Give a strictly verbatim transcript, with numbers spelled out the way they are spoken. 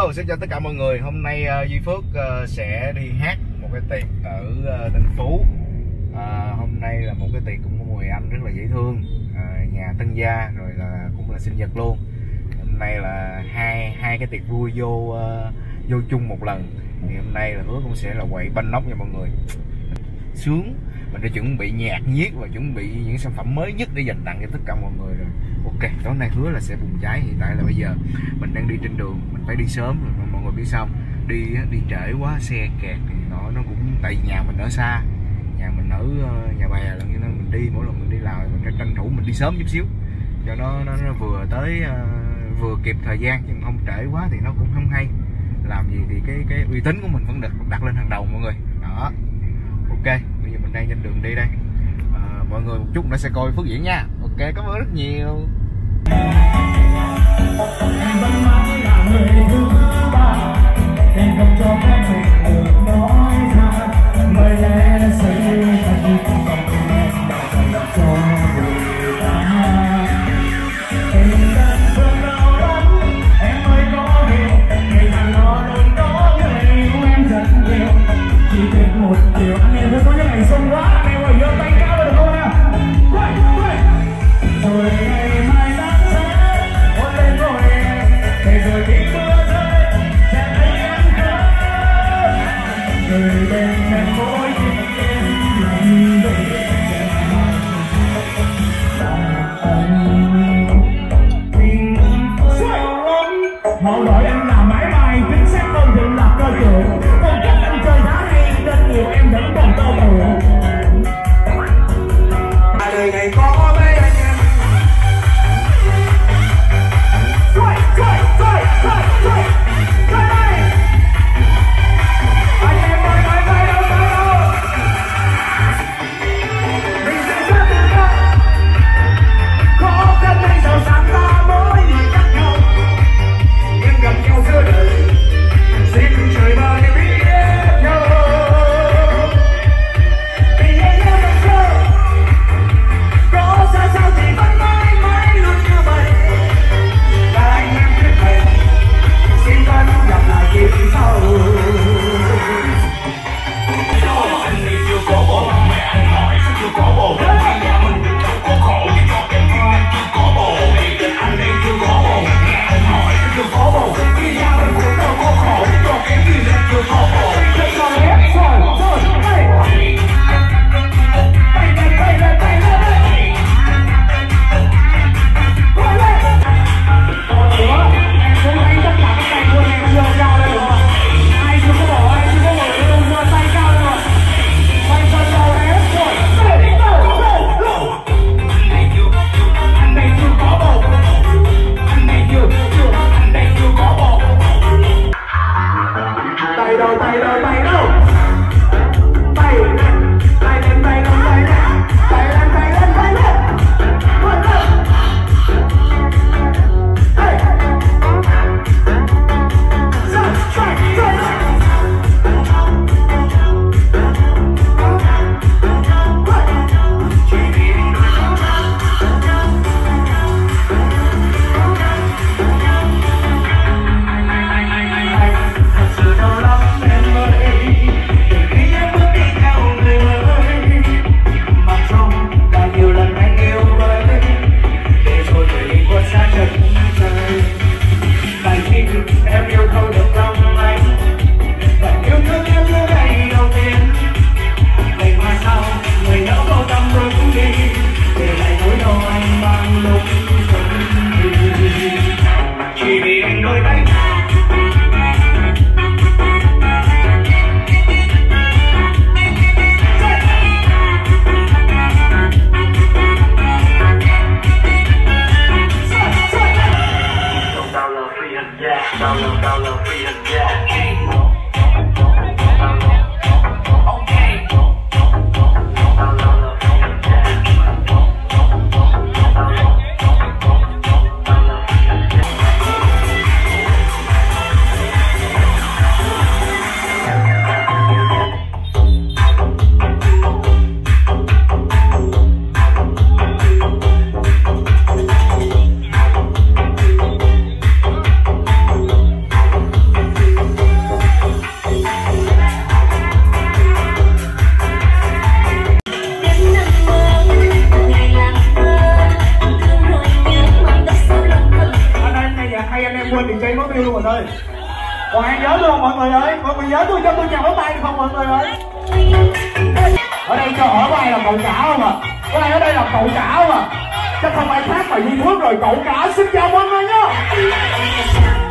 Hello, xin chào tất cả mọi người. Hôm nay uh, Duy Phước uh, sẽ đi hát một cái tiệc ở uh, Tân Phú. uh, Hôm nay là một cái tiệc cũng có mùi Anh rất là dễ thương, uh, nhà tân gia rồi là cũng là sinh nhật luôn. Hôm nay là hai hai cái tiệc vui vô uh, vô chung một lần. Thì hôm nay là hứa cũng sẽ là quậy banh nóc nha mọi người. Sướng. Mình đã chuẩn bị nhạc nhiếc và chuẩn bị những sản phẩm mới nhất để dành tặng cho tất cả mọi người rồi. Ok, tối nay hứa là sẽ bùng cháy. Hiện tại là bây giờ mình đang đi trên đường, mình phải đi sớm rồi mọi người biết sao. Đi đi trễ quá xe kẹt thì nó nó cũng tại vì nhà mình ở xa, nhà mình ở nhà bè là nên mình đi mỗi lần mình đi làm mình phải tranh thủ mình đi sớm chút xíu cho nó nó, nó vừa tới uh, vừa kịp thời gian, chứ không trễ quá thì nó cũng không hay. Làm gì thì cái cái uy tín của mình vẫn được đặt lên hàng đầu mọi người. Đó. Ok, bây giờ mình đang trên đường đi đây. À, mọi người một chút nữa sẽ coi Phước diễn nha. Ok, cảm ơn rất nhiều. Em vẫn mãi là người thứ ba, em không cho phép mình được nói ra. Bởi lẽ sẽ là khi không còn em đành đành cho người ta. Tình cảm thương đau lắm, em ơi có hiểu. Ngày càng lo đừng có người yêu em rất nhiều. Chỉ biết một điều anh em thấy có những ngày xuân quá, anh em ơi giơ tay cao được không nào? Rồi ngày mai nắng sẽ hôn lên rồi em, để rồi khi mưa rơi sẽ thấy em khóc. Người bên cạnh mỗi khi em lạnh về họ gọi em là mãi mãi, chính xác hơn thì là cơ trưởng. Phong cách anh chơi đá hay nên nhiều em vẫn còn tơ tưởng. Đời này có mấy anh em xoay xoay xoay xoay xoay xoay đây. Anh em ơi ơi ơi ơi ơi ơi, mình sẽ sát từ nhau, khó khăn hay giàu sang ta mới khác nhau, nhưng gặp nhau giữa đời xin trời ban để biết nhau. Vì anh em đang chờ có xa sao thì vẫn mãi mãi luôn như vậy, và anh em biết vậy xin vẫn gặp lại kiếp sau. Anh đi chưa có bồ, mẹ anh hỏi sao chưa có bồ, nhà mình được đâu có khổ thì cho em biết anh chưa có bồ. Anh đi chưa có bồ, mẹ anh hỏi sao chưa có bồ, nhà mình cũng đâu có khổ thì cho em biết anh chưa có bồ. Tay đâu tay đâu Hoàng nhớ luôn mọi người ơi, mọi người nhớ tôi cho tôi chào pháo tay được không mọi người ơi? Ở đây cho hỏi có ai là cậu cả không ạ? À? Có ai ở đây là cậu cả không ạ? À? Chắc không ai khác mà Duy Phước rồi, cậu cả xin chào mọi người nhá.